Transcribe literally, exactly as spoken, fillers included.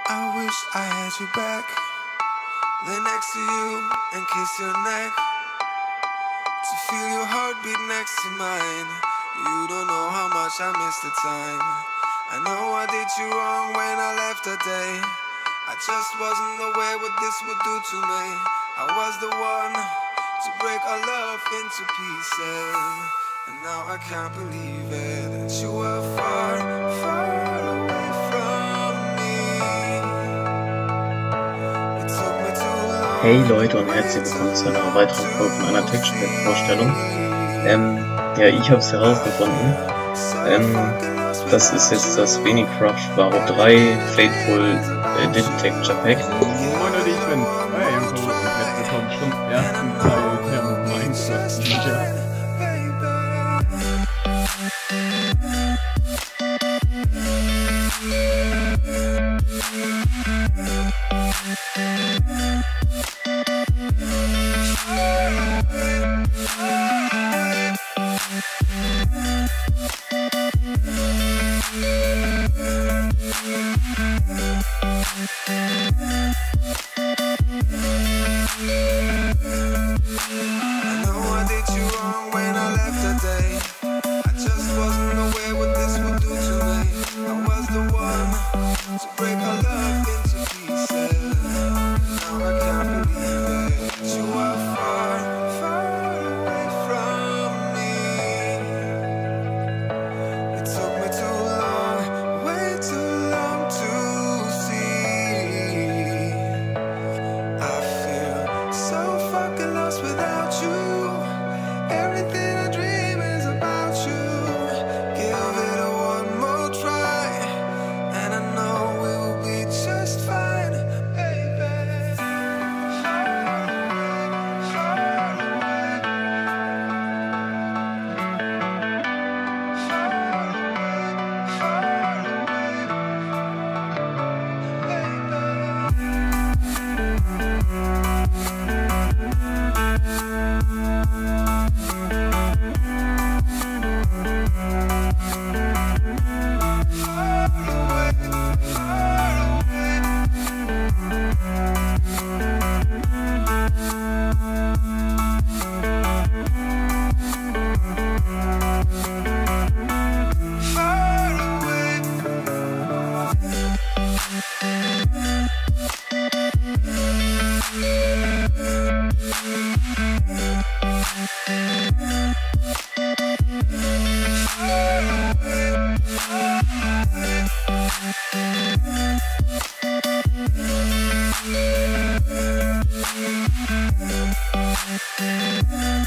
I wish I had you back, lay next to you and kiss your neck, to feel your heartbeat next to mine. You don't know how much I miss the time. I know I did you wrong when I left that day. I just wasn't aware what this would do to me. I was the one to break our love into pieces, and now I can't believe it, that you were far, far away from me. It took me too long. Hey Leute und herzlich willkommen zu einer weiteren Folge von einer Textspiel-Vorstellung. Ähm, ja, ich habe es herausgefunden. Ähm, das ist jetzt das Wenig Crush Varo drei Fateful äh, Detector Pack. Moin Leute, ich bin Feuerjungfrau und herzlich willkommen zum ersten Teil der Minecraft-Lieder. We'll be right back.